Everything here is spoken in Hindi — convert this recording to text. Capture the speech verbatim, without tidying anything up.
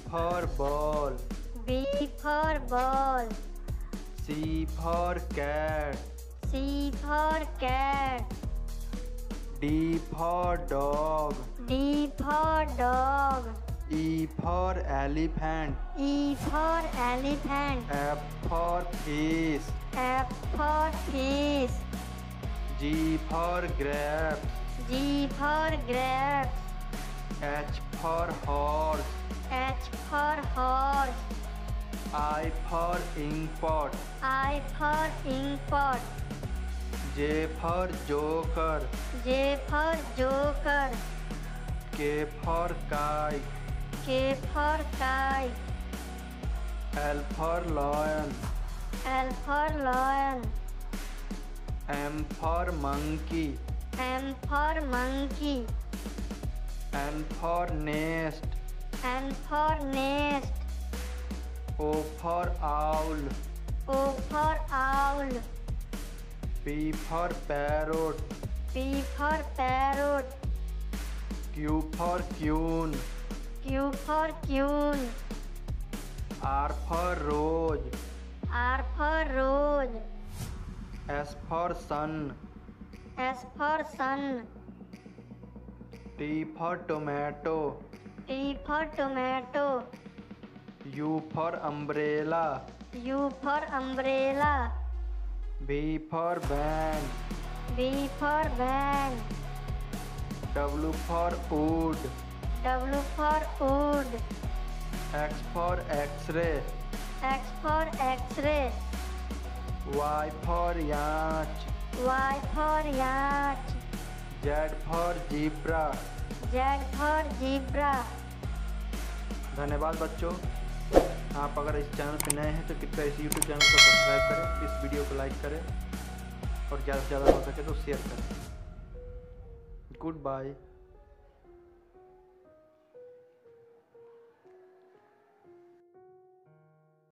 for ball. B for ball. C for cat. C for cat. D for dog. D for dog. E for elephant. E for elephant. F for fish. F for fish. G for grapes. G for grapes. H for horse. H for horse. I for ink pot. I for ink pot. J for joker. J for joker. K for kite. K for kite. L for lion. L for lion. M for monkey. M for monkey. N for nest. N for nest. O for owl. O for owl. P for parrot. P for parrot. Q for queen. Q for queen. R for rose. R for rose. S for sun. S for sun. T for tomato. T for tomato. U for umbrella. U for umbrella. V for van. V for van. W for wood. W for wood. X for x-ray. X for x-ray. Y for yacht. Y for yacht. Z for zebra. Z for zebra. धन्यवाद बच्चों। आप अगर इस चैनल पर नए हैं तो कृपया इस यूट्यूब चैनल को सब्सक्राइब करें, इस वीडियो को लाइक करें और ज़्यादा से ज़्यादा हो सके तो शेयर करें। Good bye.